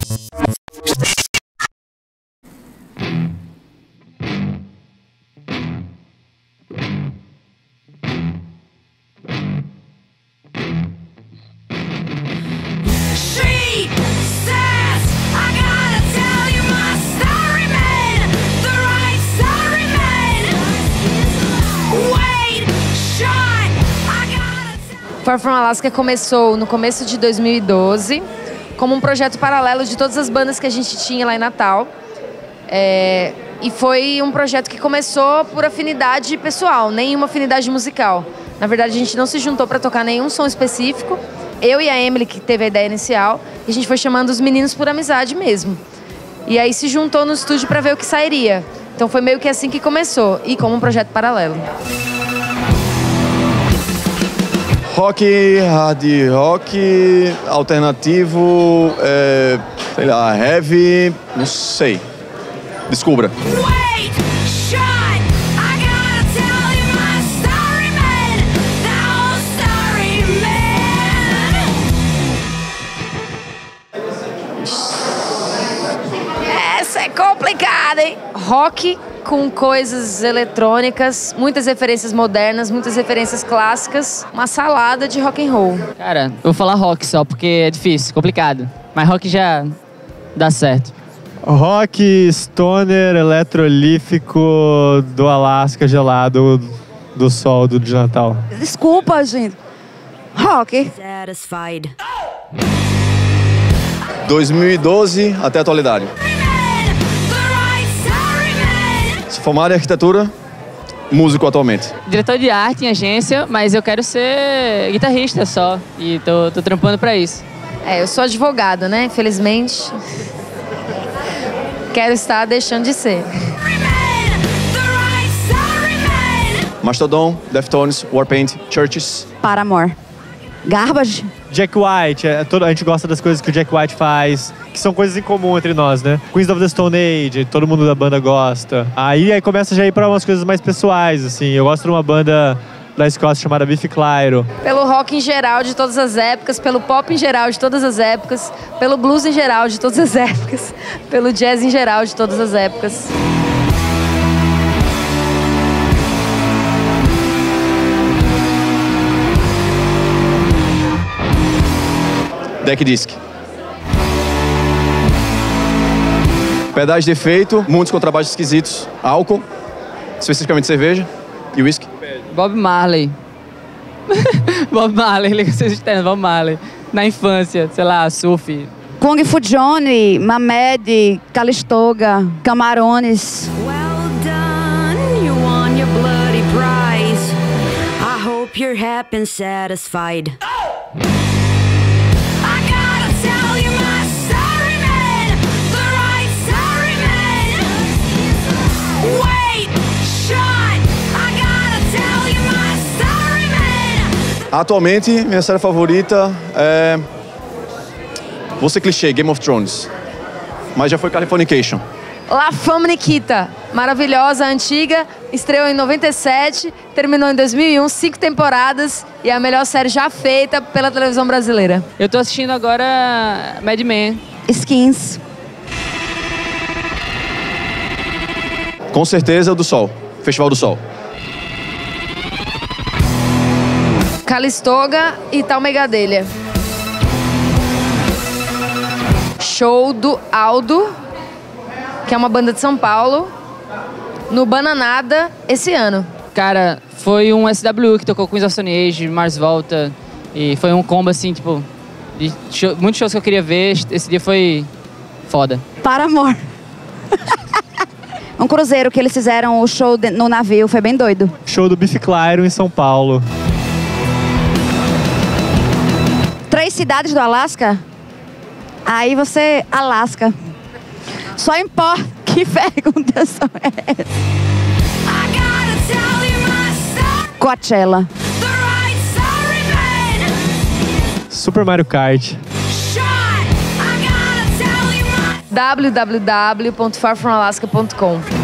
Far From Alaska começou no começo de 2012 como um projeto paralelo de todas as bandas que a gente tinha lá em Natal. E foi um projeto que começou por afinidade pessoal, nenhuma afinidade musical. Na verdade, a gente não se juntou para tocar nenhum som específico. Eu e a Emily, que teve a ideia inicial, e a gente foi chamando os meninos por amizade mesmo. E aí se juntou no estúdio para ver o que sairia. Então foi meio que assim que começou, e como um projeto paralelo. Rock, hard rock, alternativo, sei lá, heavy, não sei. Descubra. Essa é complicada, hein? Rock com coisas eletrônicas, muitas referências modernas, muitas referências clássicas, uma salada de rock and roll. Cara, eu vou falar rock só, porque é difícil, complicado. Mas rock já dá certo. Rock, stoner, eletrolífico do Alasca gelado, do sol de Natal. Desculpa, gente. Rock. 2012 até a atualidade. Formado em arquitetura, músico atualmente. Diretor de arte em agência, mas eu quero ser guitarrista só. E tô trampando pra isso. Eu sou advogada, né? Infelizmente. Quero estar deixando de ser. Mastodon, Deftones, Warpaint, Churches. Paramore. Garbage. Jack White, a gente gosta das coisas que o Jack White faz, que são coisas em comum entre nós, né? Queens of the Stone Age, todo mundo da banda gosta. Aí começa já a ir pra umas coisas mais pessoais, assim. Eu gosto de uma banda da Escócia chamada Biff Clyro. Pelo rock em geral de todas as épocas, pelo pop em geral de todas as épocas, pelo blues em geral de todas as épocas, pelo jazz em geral de todas as épocas. Deck Disc. Pedais de efeito, muitos contrabaixos esquisitos, álcool, especificamente cerveja e whisky. Bob Marley. Bob Marley, ligações externas, Bob Marley. Na infância, sei lá, surf. Kung Fu Johnny, Mamed, Calistoga, Camarones. Well done, you won your bloody prize. I hope you're happy and satisfied. Atualmente, minha série favorita é... Vou ser clichê, Game of Thrones. Mas já foi Californication. La Fama Nikita, maravilhosa, antiga, estreou em 97, terminou em 2001, 5 temporadas e é a melhor série já feita pela televisão brasileira. Eu tô assistindo agora Mad Men. Skins. Com certeza o do Sol, Festival do Sol. Calistoga e Talmegadelha. Show do Aldo, que é uma banda de São Paulo, no Bananada esse ano. Cara, foi um SW que tocou Queens of Stone Age, Mars Volta, e foi um combo assim, tipo, de muitos shows que eu queria ver. Esse dia foi foda. Paramore. Um cruzeiro que eles fizeram o show no navio, foi bem doido. Show do Biff Clyro em São Paulo. 3 cidades do Alasca? Aí você... Alasca. Só importa que perguntas são essas. Coachella. Super Mario Kart. www.farfromalaska.com